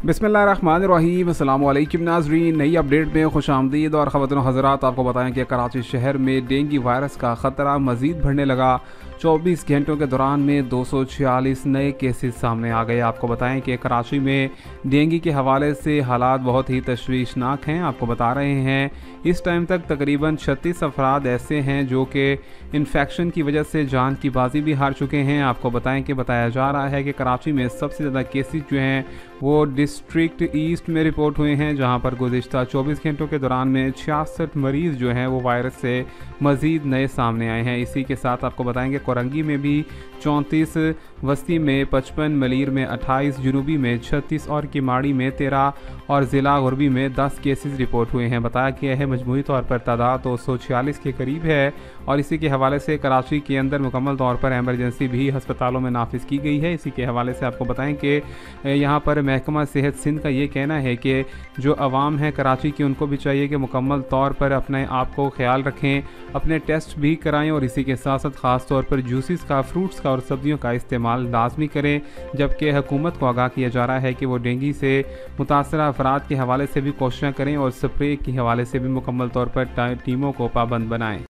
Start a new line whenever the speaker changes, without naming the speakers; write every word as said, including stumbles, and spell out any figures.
बिस्मिल्लाहिर्रहमानिर्रहीम, अस्सलाम वालेकुम नाज़रीन। नई अपडेट में खुश आमदीद। और ख़वातीन हज़रात, आपको बताएं कि कराची शहर में डेंगू वायरस का ख़तरा मज़ीद बढ़ने लगा। चौबीस घंटों के दौरान में दो सौ छियालीस नए केसेस सामने आ गए। आपको बताएं कि कराची में डेंगू के हवाले से हालात बहुत ही तशवीशनाक हैं। आपको बता रहे हैं इस टाइम तक तकरीबन छत्तीस अफराद ऐसे हैं जो कि इन्फेक्शन की वजह से जान की बाजी भी हार चुके हैं। आपको बताएं कि बताया जा रहा है कि कराची में सबसे ज़्यादा केसेस जो हैं वो डिस्ट्रिक्ट ईस्ट में रिपोर्ट हुए हैं, जहां पर गुज़िश्ता चौबीस घंटों के दौरान में छियासठ मरीज़ जो हैं वो वायरस से मज़ीद नए सामने आए हैं। इसी के साथ आपको बताएंगे कोरंगी में भी चौंतीस, वस्ती में पचपन, मलीर में अट्ठाईस, जुनूबी में छत्तीस और किमाड़ी में तेरह और ज़िला गुरबी में दस केसेस रिपोर्ट हुए हैं। बताया गया है मजमूई तौर पर तादाद दो सौ छियालीस के करीब है। और इसी के हवाले से कराची के अंदर मुकम्मल तौर पर एमरजेंसी भी अस्पतालों में नाफिज की गई है। इसी के हवाले से आपको बताएं कि यहाँ पर महकमा सेहत सिंध का ये कहना है कि जो आवाम है कराची की, उनको भी चाहिए कि मुकम्मल तौर पर अपने आप को ख्याल रखें, अपने टेस्ट भी कराएं और इसी के साथ साथ ख़ास तौर पर जूसेस का, फ्रूट्स का और सब्जियों का इस्तेमाल लाजमी करें। जबकि हुकूमत को आगाह किया जा रहा है कि वो डेंगू से मुतासरा अफराद के हवाले से भी कोशिशें करें और स्प्रे के हवाले से भी मुकम्मल तौर पर टीमों को पाबंद बनाएं।